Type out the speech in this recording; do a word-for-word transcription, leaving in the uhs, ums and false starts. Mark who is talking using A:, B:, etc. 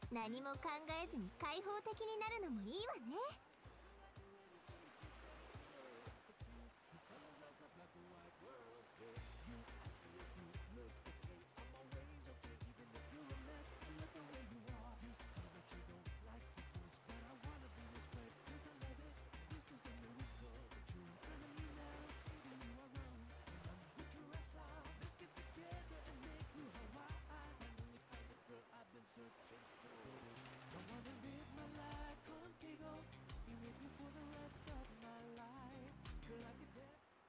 A: 何も考えずに開放的になるのもいいわね。